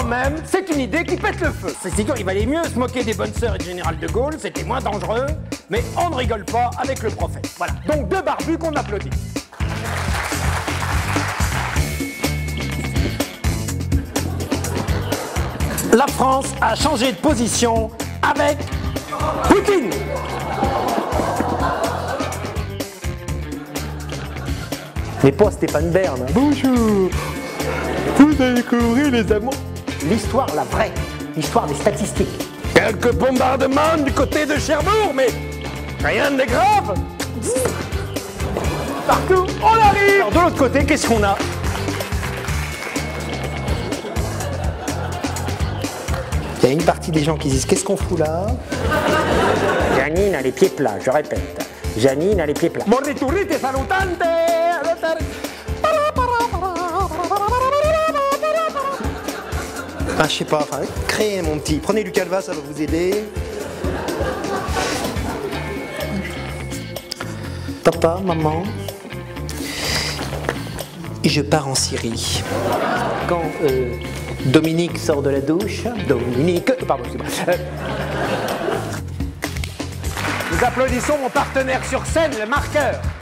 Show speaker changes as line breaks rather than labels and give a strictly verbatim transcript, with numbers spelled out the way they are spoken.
même, c'est une idée qui pète le feu. C'est sûr, il valait mieux se moquer des bonnes sœurs et du général de Gaulle, c'était moins dangereux, mais on ne rigole pas avec le prophète. Voilà, donc deux barbus qu'on applaudit. La France a changé de position avec Poutine. Mais pas Stéphane Bern. Bonjour. Vous allez découvrir les amours. L'histoire, la vraie. L'histoire des statistiques. Quelques bombardements du côté de Cherbourg, mais rien de grave. Partout, on arrive. Alors de l'autre côté, qu'est-ce qu'on a? Il y a une partie des gens qui disent qu'est-ce qu'on fout là? Janine a les pieds plats, je répète. Janine a les pieds plats. Morriturite salutante.
Ah, je sais pas, enfin, créez mon petit. Prenez du calva, ça va vous aider. Papa, maman, je pars en Syrie.
Quand euh, Dominique sort de la douche, Dominique, pardon, c'est bon. Euh, nous applaudissons mon partenaire sur scène, le marqueur.